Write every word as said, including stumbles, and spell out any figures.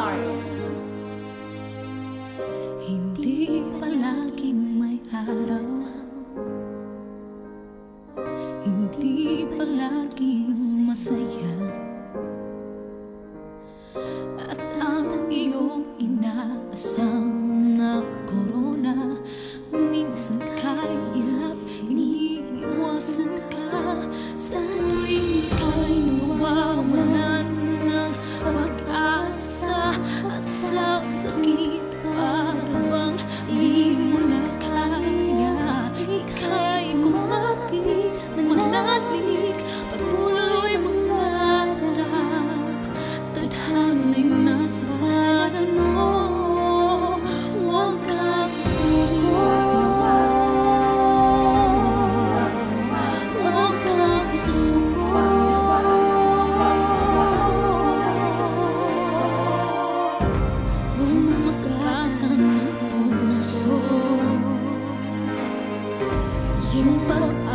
Hindi palaging may araw, hindi palaging masaya, at ang iyong inaasam na korona minsan kay ilap, iniiwasan ka sa tuwing ika'y nawawalan ng pag-asa, at sa sakit parang di mo na kaya. Ika'y kumapit, manatili, patuloy mangarap, tadhana'y nasa kanan mo. Huwag kang susuko, huwag kang susuko. Kung masakatan ng puso, yung pag